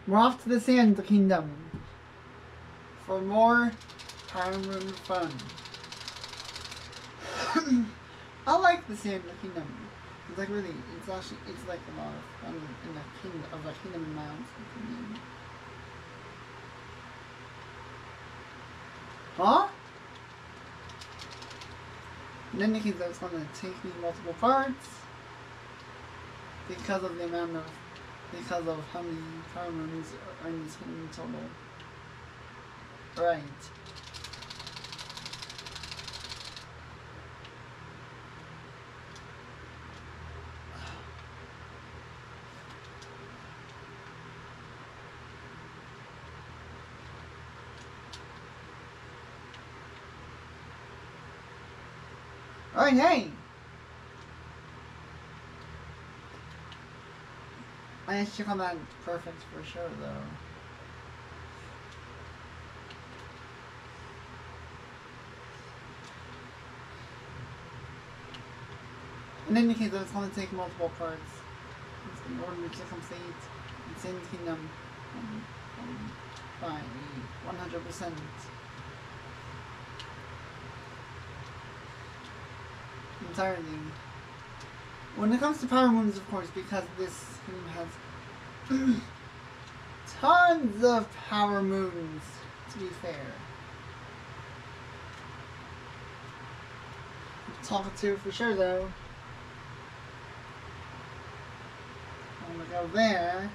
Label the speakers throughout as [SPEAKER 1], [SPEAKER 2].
[SPEAKER 1] We're off to the Sand Kingdom for more Power Moon fun. I like the Sand Kingdom. It's like really, it's like a lot of fun in the kingdom in my own opinion. Huh? And then it's going to take me multiple parts because of how many Power Moons are in this game in total. Right. Alright, hey! I actually call that perfect for sure, though. In any case, it's going to take multiple parts in order to complete Insane Kingdom by 100%. Entirely. When it comes to Power Moons, of course, because this game has tons of Power Moons, to be fair. Talking to for sure, though. I'm gonna go there.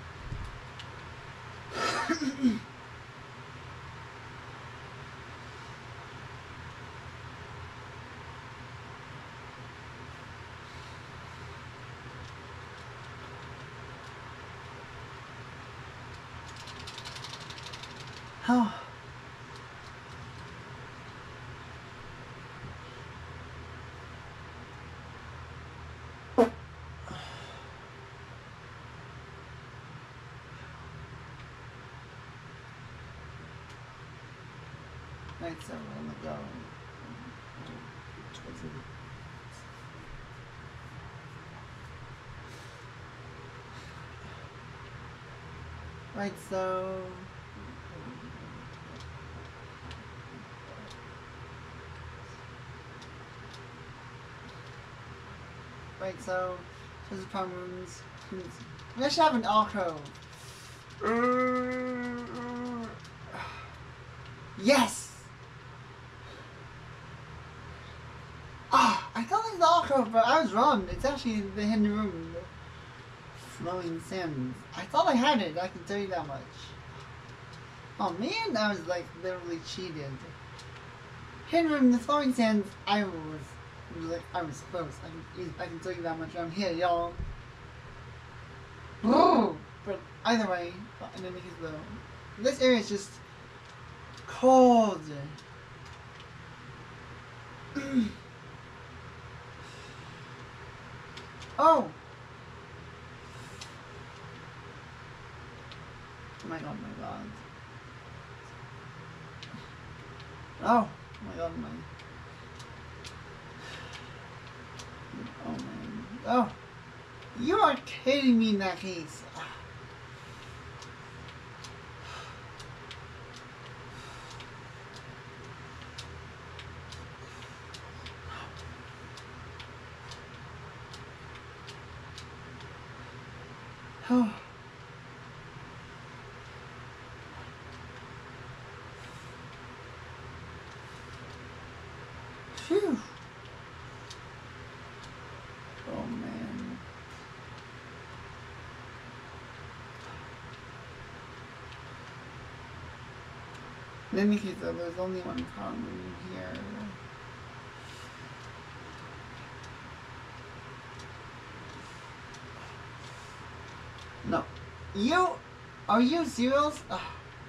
[SPEAKER 1] Oh. Right, so we're gonna go towards it. Right, so this is Power Moons. We actually have an alcove. Yes! I thought it was the alcove, but I was wrong. It's actually the hidden room. Flowing sands. I thought I had it, I can tell you that much. Oh man, I was like literally cheated. Hidden room, the flowing sands, I was close. I can tell you that much. I'm here, y'all. But either way, in any case though, this area is just cold. Oh! My god, my god. Oh! My god, my... Oh man. Oh! You are kidding me in that case. Oh. Phew. Oh man. In any case though, there's only one Power Moon here. No. Are you serious? Oh.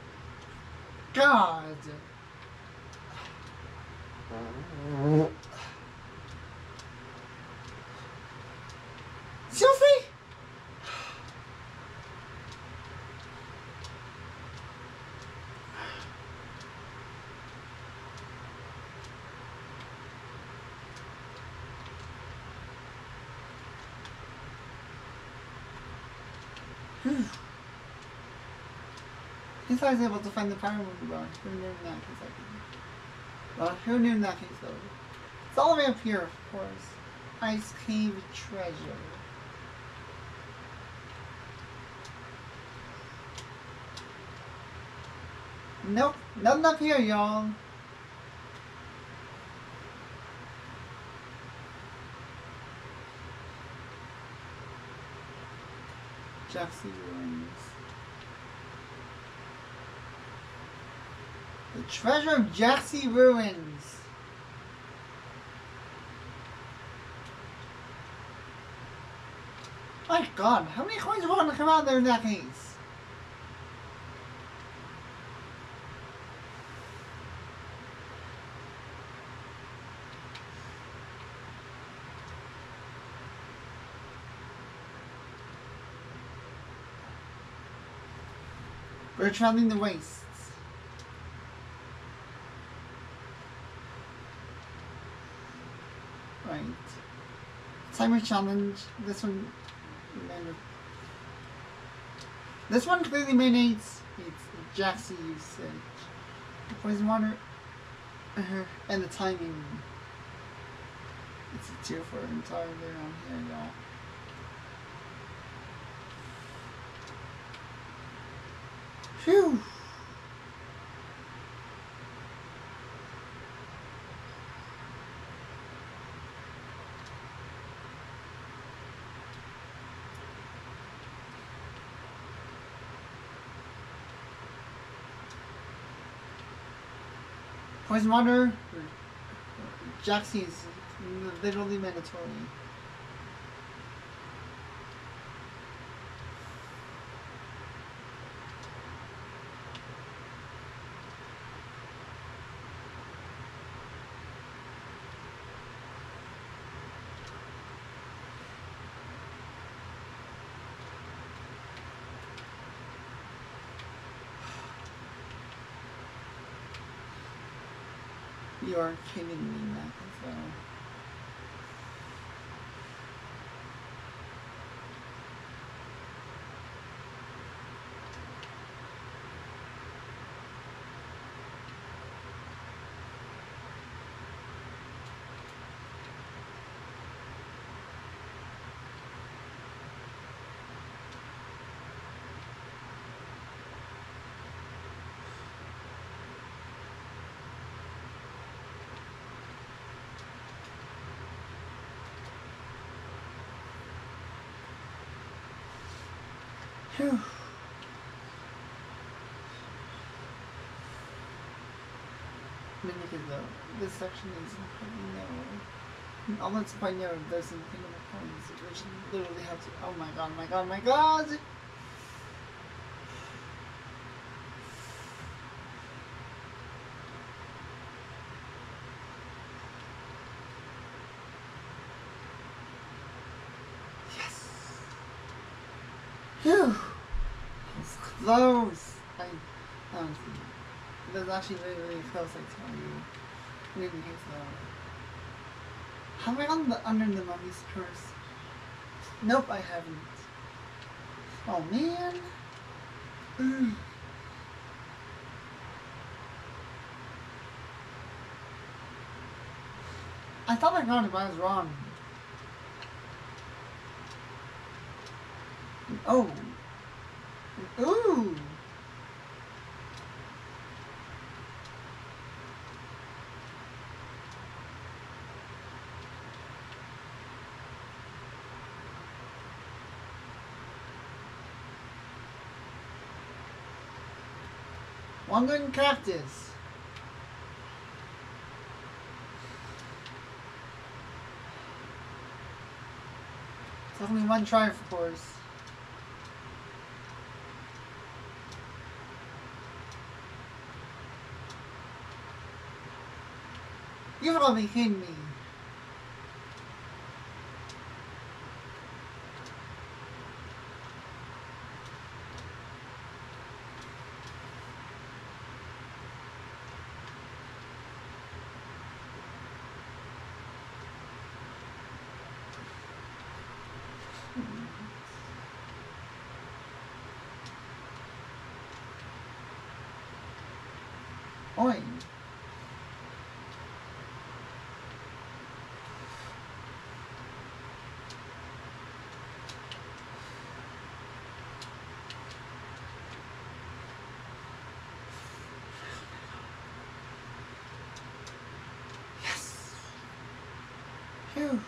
[SPEAKER 1] God. Seriously? least I was able to find the power moon bar. Who knew in that case I could? Well, who knew in that case though? It's all the way up here, of course. Ice Cave Treasure. Nope, nothing up here, y'all. Jaxie Ruins. The treasure of Jaxie Ruins. My God, how many coins are going to come out there in that case? We're traveling the wastes. Right. Timer challenge. This one. This one clearly mandates it's Jaxie usage. The poison water and the timing. It's a tier for entirely around here, y'all. Phew! Poison water, Jaxie is literally mandatory. You are kidding me, Mac. So. Whew. Mimic though. This section is incredibly narrow. Although it's quite narrow, there's some thing in the corners which literally have to. Oh my god, my god, my god! Phew! It's close! It was actually really, really close, I tell you. In any case, though. Have I gone under the mummy's curse? Nope, I haven't. Oh, man! I thought I got it, but I was wrong. Oh. Ooh. Wandering cactus. It's only one try, of course. You've got to be kidding me. Oi. Yes. Phew.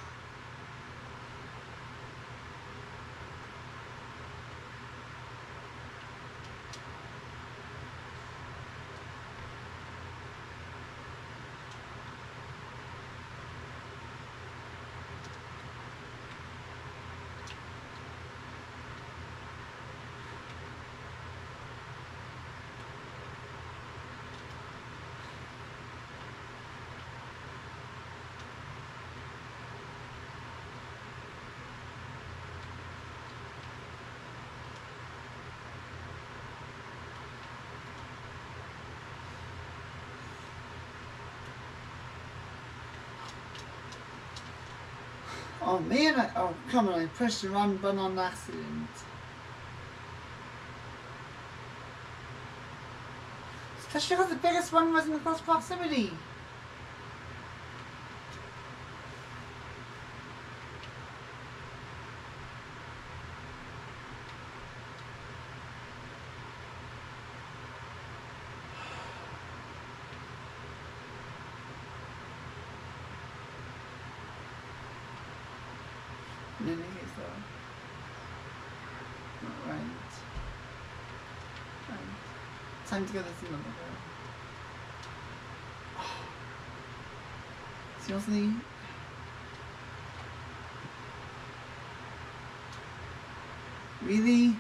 [SPEAKER 1] Oh man, oh come on, I pushed the wrong button on accident. Especially because the biggest one was in close proximity. In any case though. Right. Time to get this in the middle. Seriously? Really?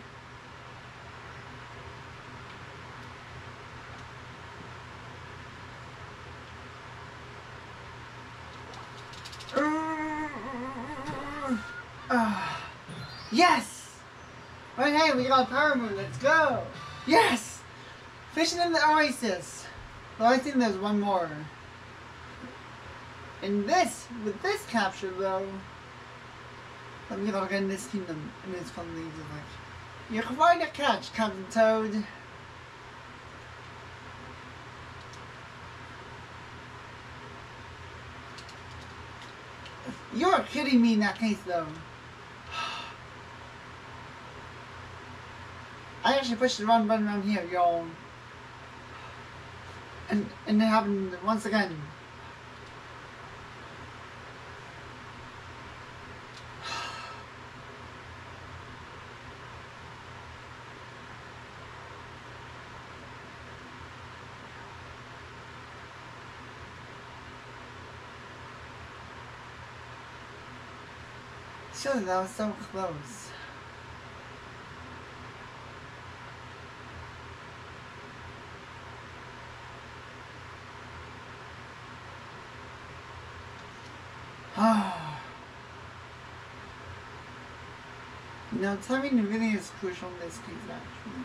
[SPEAKER 1] Yes! Right, hey, we got a power move, let's go! Yes! Fishing in the Oasis. Well, I think there's one more. In this, with this capture though, let me look in this kingdom, and it's called leaves of like, you're quite a catch, Captain Toad. You're kidding me in that case though. I actually pushed the wrong button around here, y'all. And it happened once again. Surely that was so close. No, timing really is crucial in this case, actually.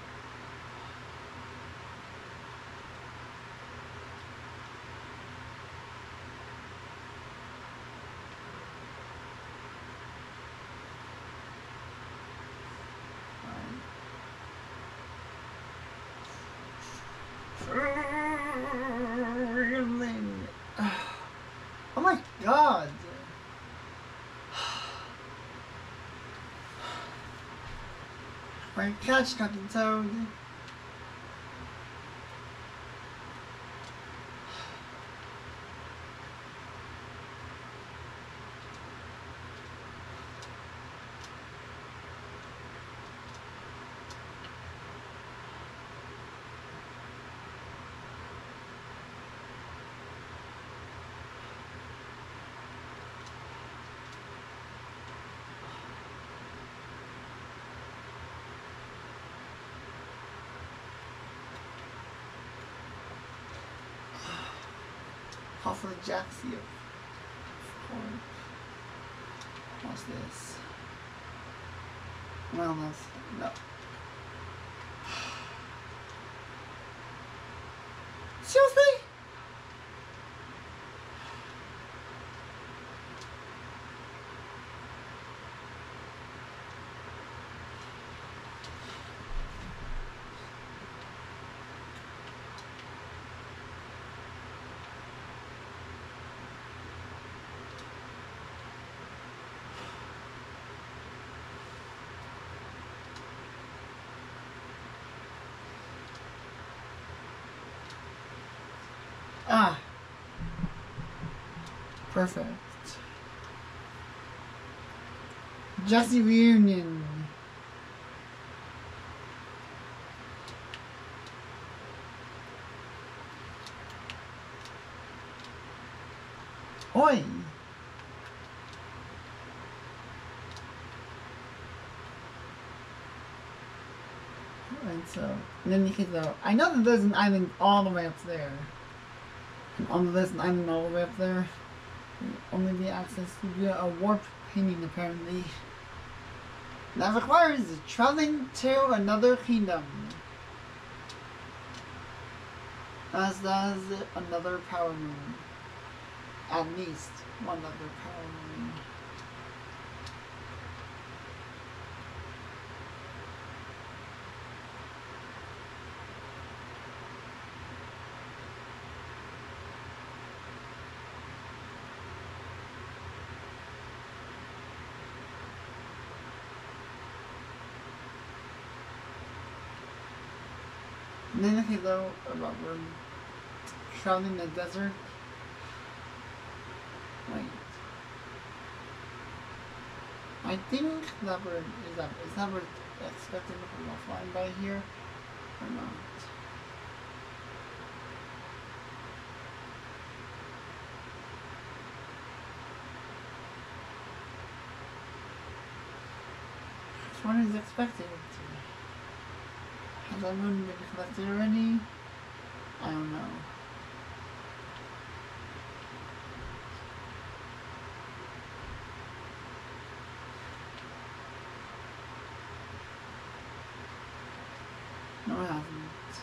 [SPEAKER 1] Oh my god! Right, catch, Captain Toad. Hopefully Jack's here. What's this? Wellness. No. Seriously? Ah, perfect. Jesse reunion. Oi. And so, and then you can go. I know that there's an island all the way up there. And on there's an island all the way up there. Only be accessed via a warp painting, apparently. That requires traveling to another kingdom. As does another power moon. At least one other power moon. And then hello about we're traveling the desert. Wait. I think that bird is that bird expected if we're flying by here or not. Which one is expected? Has that moon been collected already? I don't know. No, I haven't.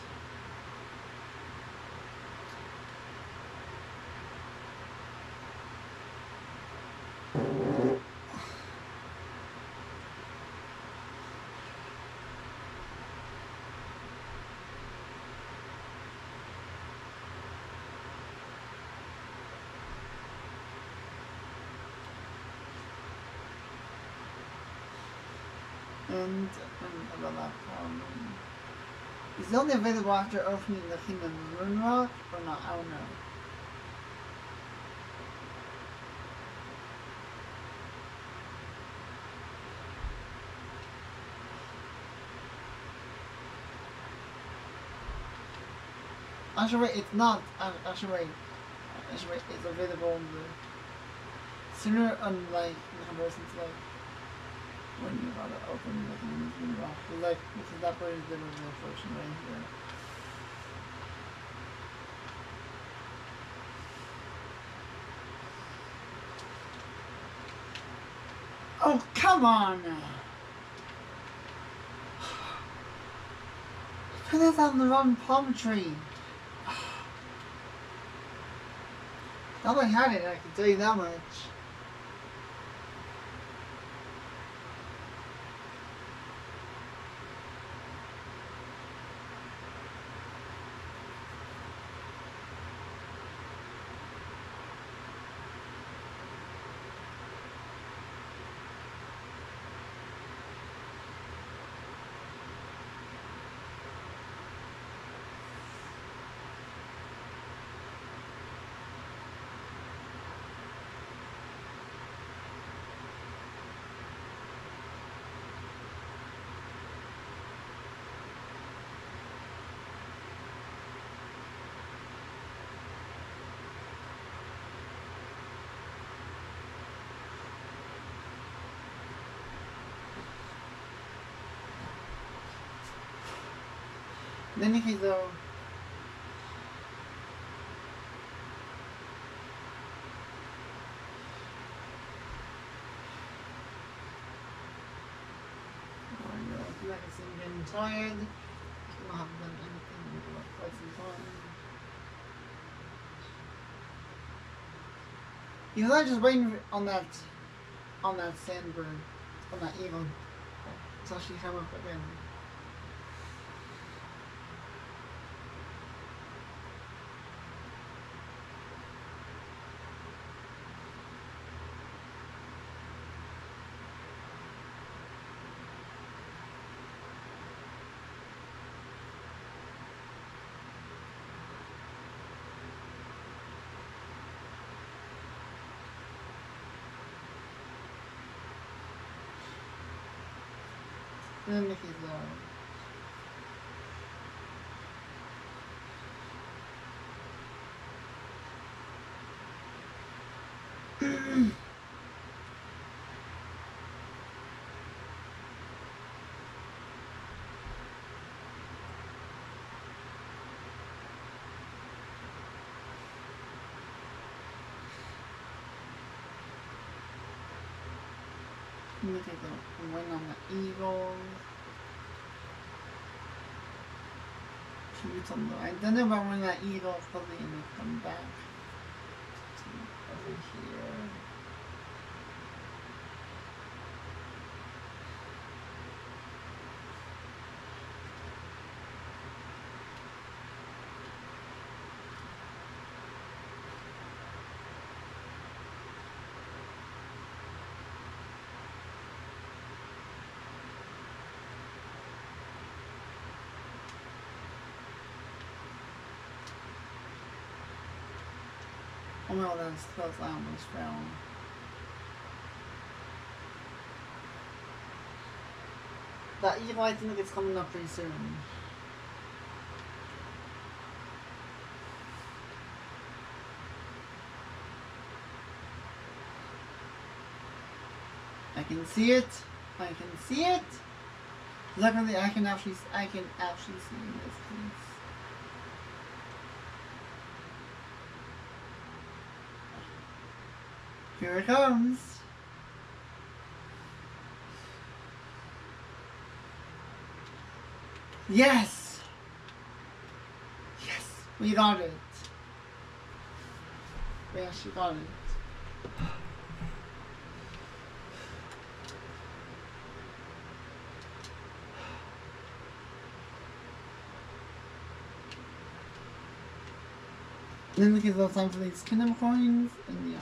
[SPEAKER 1] And about that problem. Is it only available after opening the Kingdom Rune Rock or not? I don't know. Actually, wait, it's not. Actually, wait, it's available in the sooner, unlike in comparison to like when you gotta open the Kingdom Rune Rock. Like, because that part is the original version right here. Oh, come on! Put this on the wrong palm tree. If I had it, I can tell you that much. In any case, though, I feel like I'm getting tired. I haven't done anything in quite some time. You know, I'm just waiting on that sandbird, on that eagle. It's actually come up again. then make it low. Let me take the win on the Eagles. Shoot on the. I don't know about when that Eagles probably gonna come back. Over here. Oh no, that's close. I almost fell. That Eagle, I think it's coming up pretty soon. I can see it. I can see it. Luckily, I can actually see this piece. Here it comes. Yes! Yes! We got it. We actually got it. Then we can go time for these kingdom coins and yeah.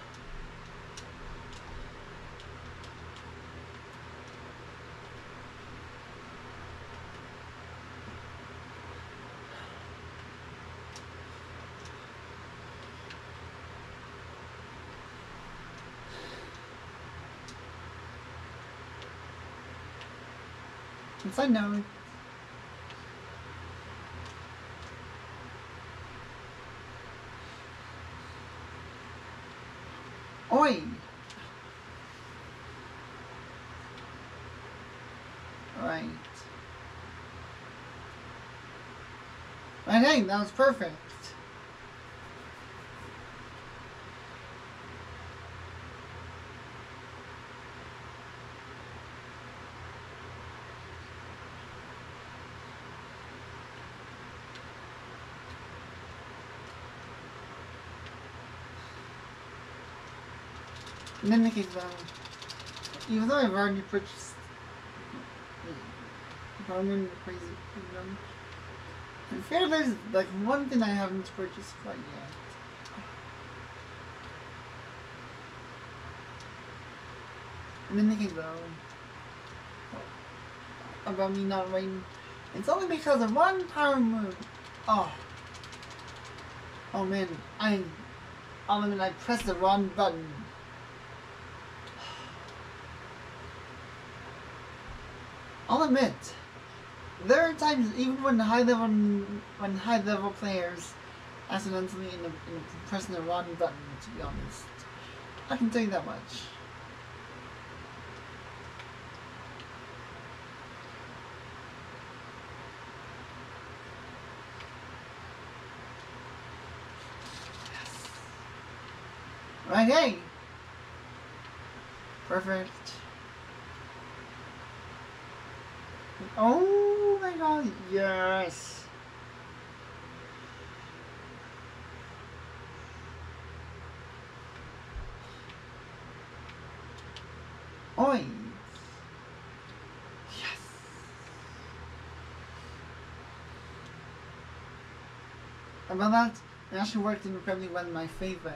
[SPEAKER 1] Yes, I know. Oi! Right. Right, hey, that was perfect. Mimicking them. Even though I've already purchased Roman Crazy Kingdom. I fear there's like one thing I haven't purchased quite yet. Mimicking though. About me not waiting. It's only because of one power move. Oh. Oh man, I pressed the wrong button. I'll admit, there are times even when high level players accidentally end up pressing the wrong button. To be honest, I can tell you that much. Yes. Right, hey. Perfect. Oh my god, yes! Oi! Yes! About that, it actually worked incredibly well in my favor.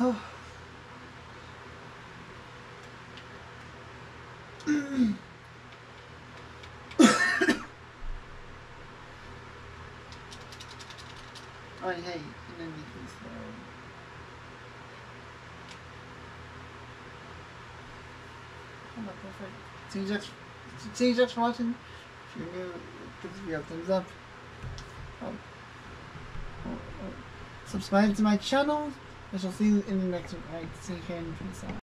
[SPEAKER 1] Alright, hey, and then you can slow. Oh, perfect. See you just for watching. If you're new, give this video a thumbs up. Subscribe to my channel. I shall see you in the next one. Alright, see you again. Peace out.